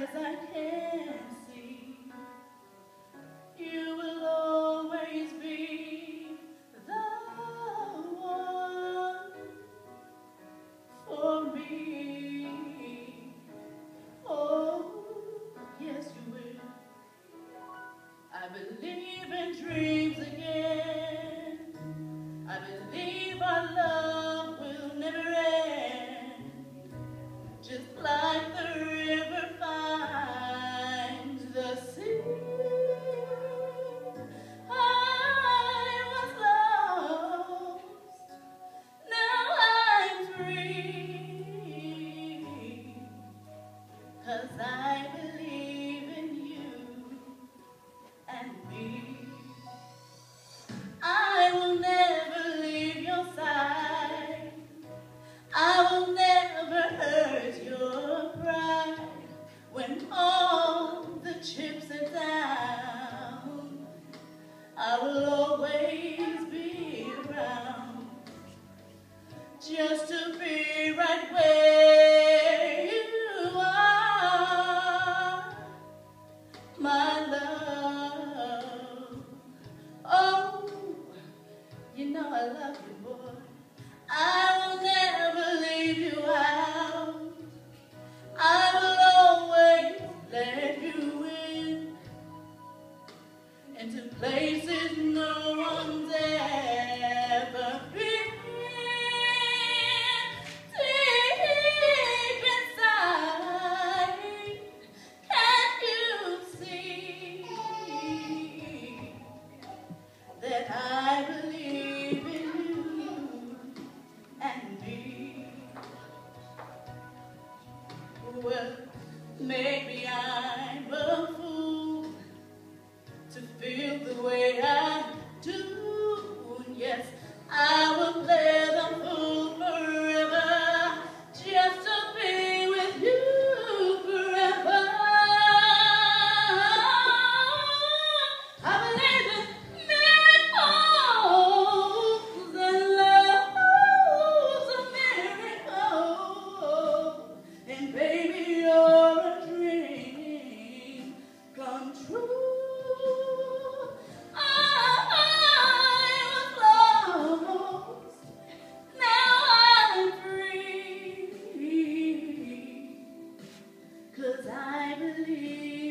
as I can see, you will always be the one for me. Oh, yes you will. I believe in dreams again. I believe our love will never end. Just like the river finds the sea. I was lost, now I'm free. 'Cause I believe in you and me. I will never leave your side. I will never hurt your pride. When all the chips are down, I will always be around, just to be right where you are, my love. Oh, you know I love you, boy. I will never leave you out. I will always let you in, into places no one's ever been. Deep inside, can't you see that I believe in you and me? Well, maybe I'm a fool to feel the way I do. Yes, I will play the fool forever, just to be with you forever. I believe in miracles, and love's a miracle. And baby, you're a dream come true. I was lost, now I'm free. 'Cause I believe